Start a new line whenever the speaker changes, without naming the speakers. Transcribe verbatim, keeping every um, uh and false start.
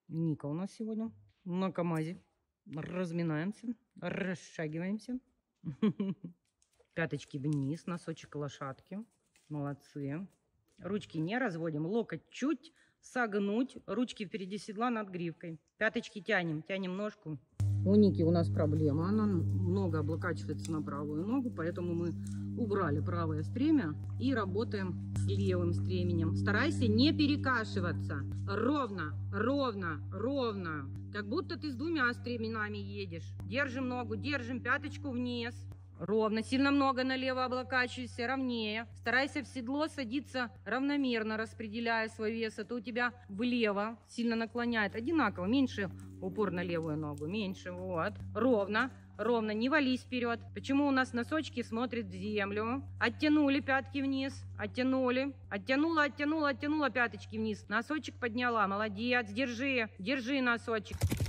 Ника у нас сегодня на КамАЗе. Разминаемся, расшагиваемся. Пяточки вниз, носочек лошадки. Молодцы. Ручки не разводим, локоть чуть согнуть, ручки впереди седла над гривкой. Пяточки тянем, тянем ножку. У Ники у нас проблема, она много облокачивается на правую ногу, поэтому мы убрали правое стремя и работаем с левым стременем. Старайся не перекашиваться. Ровно, ровно, ровно. Как будто ты с двумя стременами едешь. Держим ногу, держим пяточку вниз. Ровно, сильно много налево облокачивайся, ровнее. Старайся в седло садиться равномерно, распределяя свой вес. А то у тебя влево сильно наклоняет. Одинаково, меньше упор на левую ногу, меньше, вот. Ровно, ровно, не вались вперед. Почему у нас носочки смотрят в землю? Оттянули пятки вниз, оттянули. Оттянула, оттянула, оттянула пяточки вниз. Носочек подняла, молодец, держи, держи носочек.